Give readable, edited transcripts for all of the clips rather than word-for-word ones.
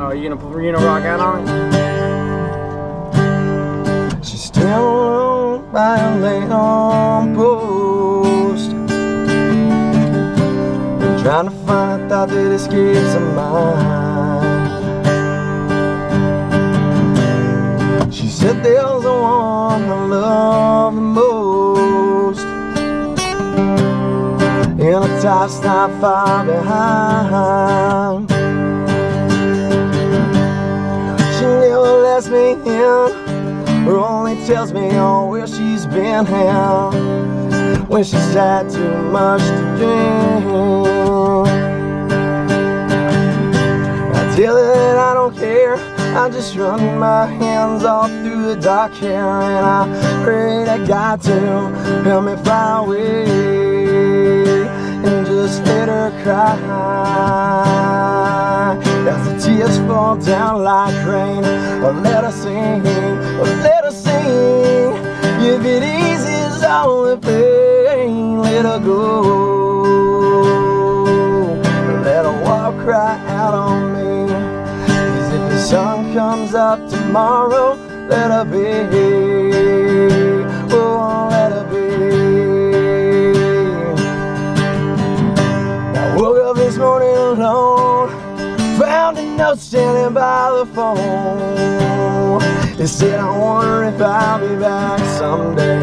Oh, you gonna rock out on it? She's still alone by a late on post, trying to find a thought that escapes her mind. She said there's the one I love the most, and the top's not far behind. She never lets me in, or only tells me where she's been when she's had too much to drink. I tell her that I don't care, I just run my hands all through the dark hair, and I pray that God to help me fly away and just let her cry. As the tears fall down like rain, or let her sing, or let her sing. If it eases all the pain, let her go. Let her walk right out on me. 'Cause if the sun comes up tomorrow, let her be. Oh, let her be. I woke up this morning alone, found a note standing by the phone. It said, I wonder if I'll be back someday.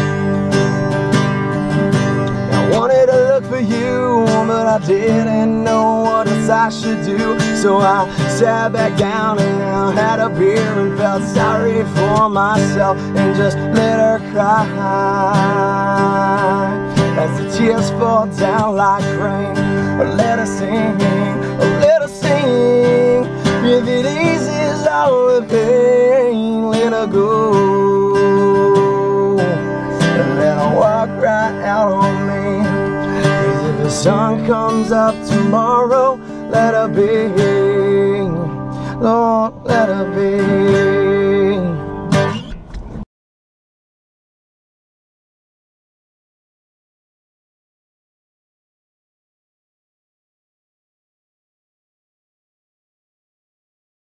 I wanted to look for you, but I didn't know what else I should do. So I sat back down and had a beer and felt sorry for myself and just let her cry. As the tears fall down like rain, or let her sing, or let her sing. If it eases all the pain, let her go. And let her walk right out on me. 'Cause if the sun comes up tomorrow, let her be. Lord, let her be.